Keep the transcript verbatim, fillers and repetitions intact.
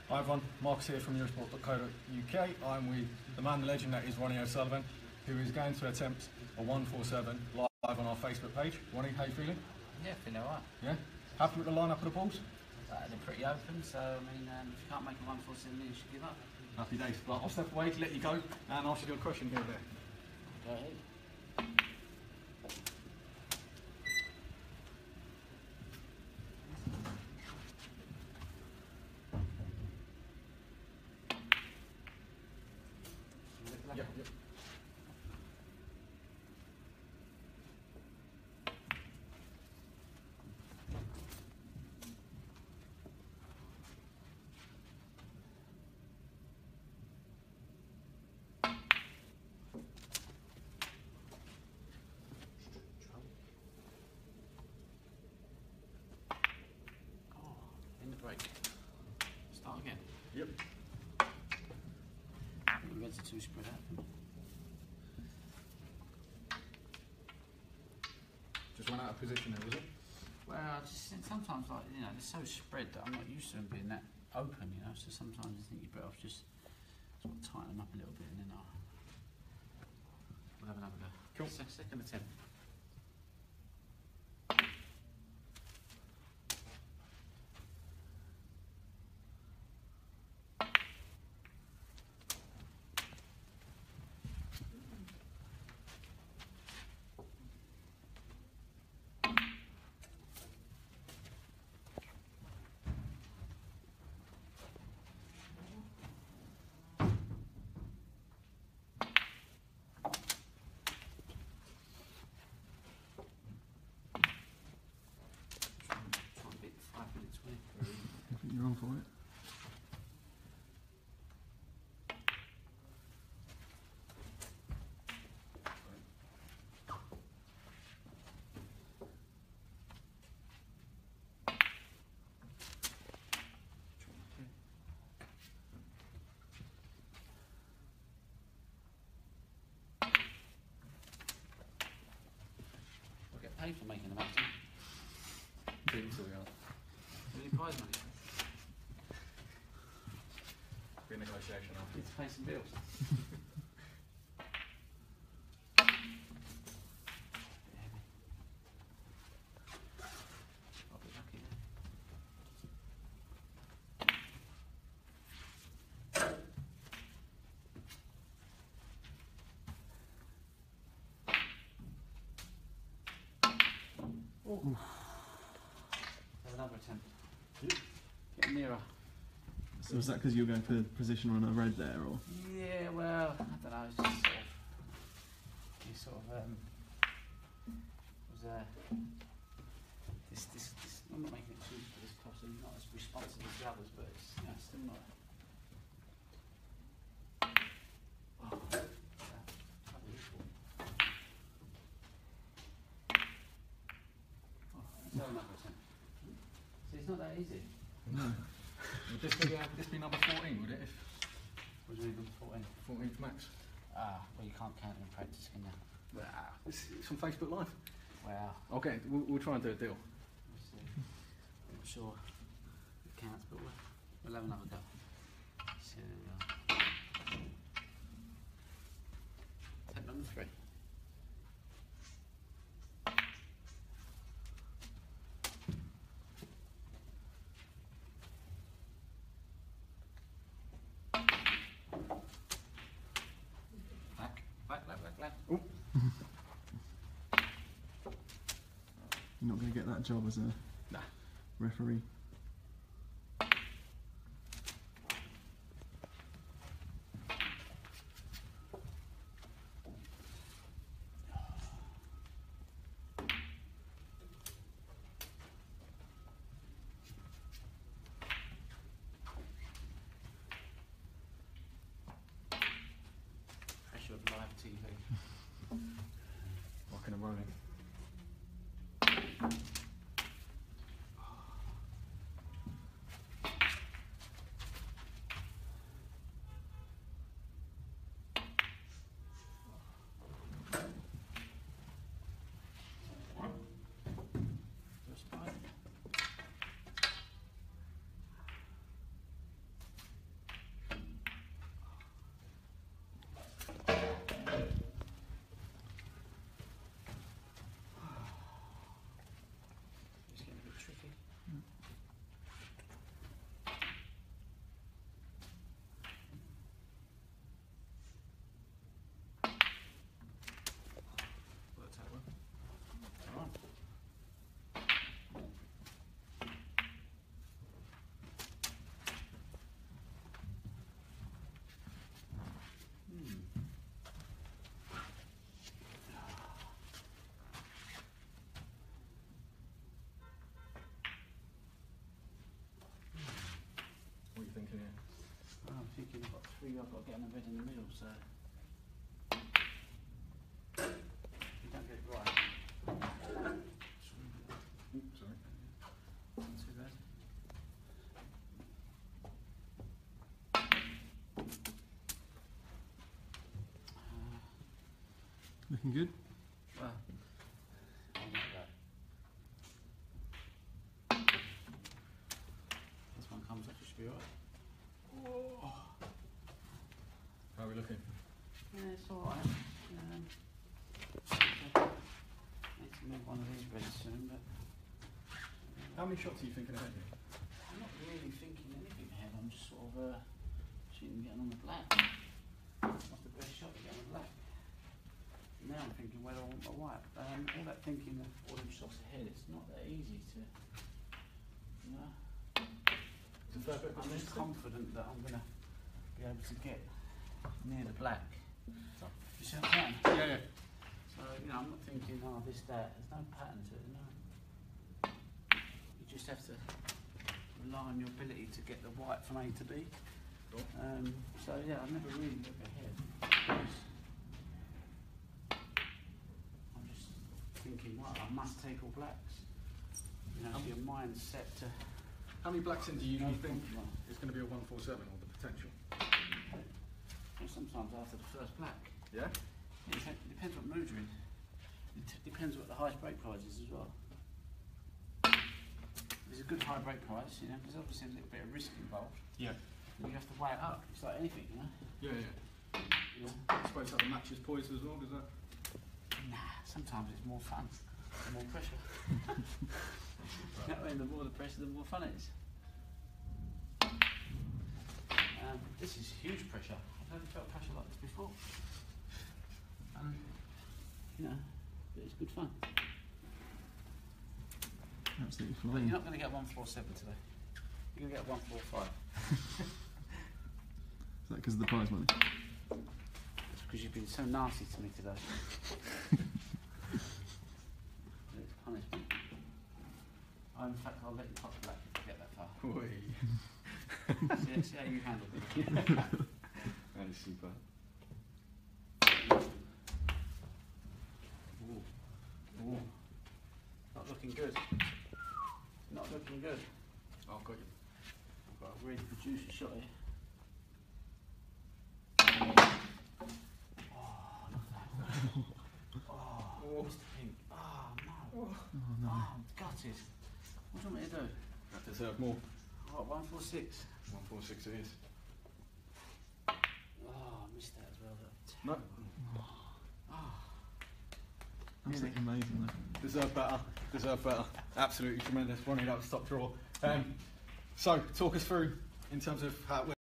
Hi everyone, Marcus here from Eurosport dot co dot U K. I'm with the man, the legend that is Ronnie O'Sullivan, who is going to attempt a one forty-seven live on our Facebook page. Ronnie, how you feeling? Yeah, feeling alright. Yeah? Happy with the lineup of the balls? Uh, they're pretty open, so I mean, um, if you can't make a one forty-seven, you should give up. Happy days. Right, I'll step away to let you go and ask you a question here and there. Go ahead. Yep, yep. In the break. Start again. Yep. You went to two spread out. Just went out of position there, was it? Well, I just think sometimes, like, you know, they're so spread that I'm not used to them being that open, you know, so sometimes I think you're better off just sort of tighten them up a little bit and then I'll we'll have another go. Cool. Se second attempt. You're on for it. We'll get paid for making them, actually. Really, so we are. Really prize money. Be a negotiation after. Need to pay some bills. I'll be lucky then. Oh. Have another attempt. Yep. Get nearer. So was that because you were going for position on a red there, or? Yeah, well, I don't know, it's just sort of, you sort of, um, was, uh, this, this, this, I'm not making excuses for this club, so not as responsive as the others, but it's, you know, it's still not. Oh, yeah, probably this one. Oh, let's have another attempt. See, it's not that easy. No. Would this be, uh, this be number fourteen, would it? If What do you mean, fourteen? fourteenth max? Ah, well, you can't count it in practice, can you? Wow. It's, it's on Facebook Live. Wow. Okay, we'll, we'll try and do a deal. We'll see. I'm not sure it counts, but we'll, we'll have another go. So, uh, attempt number three. Back, back, back, back, back. Oh. You're not going to get that job as a Nah. referee. Pressure of live T V. Rocking and rolling. thinking I've got three, I've got to get on the red in the middle, so if you don't get it right. Oops, sorry. Not too bad. Uh, Looking good. well, I'll make that. This one comes up, it should be alright. How are we looking? Yeah, it's alright. Um, need to move one of these reds soon, but How many shots are you thinking ahead? I'm not really thinking anything ahead. I'm just sort of uh, shooting, getting on the black. What's the best shot to get on the black? Now I'm thinking whether I want my white. Um, all that thinking of all them shots ahead, it's not that easy to, you know. Is the third bit I'm just confident that I'm going to be able to get near the black. So. You see what I'm saying? Yeah, yeah. So, you know, I'm not thinking, oh, this, that. There's no pattern to it, no. You just have to rely on your ability to get the white from A to B. Cool. Um, so, yeah, I never really look ahead. Because I'm just thinking, well, I must take all blacks. You know, Um, so your mind's set to... How many blacks in do you No think problem. is going to be a one four seven or the potential? Well, sometimes after the first black. Yeah? It dep- depends what mood you're in. It t- depends what the highest break price is as well. There's a good high break price, you know, because obviously there's a little bit of risk involved. Yeah. And you have to weigh it up. It's like anything, you know. Yeah, yeah. You know? I suppose how the match is poised as well, does that? Nah, sometimes it's more fun, the more pressure. You know what I mean? The more the pressure, the more fun it is. Um, this is huge pressure. I've never felt pressure like this before. Um, you know, but it's good fun. Absolutely But flying. you're not going to get one four seven today. You're going to get one four five. Is that because of the prize money? It's because you've been so nasty to me today. It's punishment. Oh, in fact, I'll let you pop the black if you get that far. see, see how you handle it. That is super. Ooh. Ooh. Not looking good. Not looking good. Oh, got you. I've got a really producer shot here. Oh, look at that. Oh, Mister Pink. Oh, no. Oh no. Oh, I'm gutted. What do you want me to do? That deserve more. What, one four six? one four six it is. Oh, I missed that as well. That No. oh. Absolutely amazing though. Deserve better. Deserve better. Absolutely tremendous. Ronnie, that was top draw. Um, so, talk us through in terms of how it went.